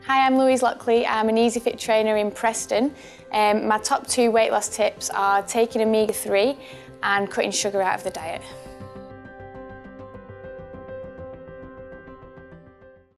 Hi, I'm Louise Lockley. I'm an Easyfit trainer in Preston. My top 2 weight loss tips are taking omega-3 and cutting sugar out of the diet.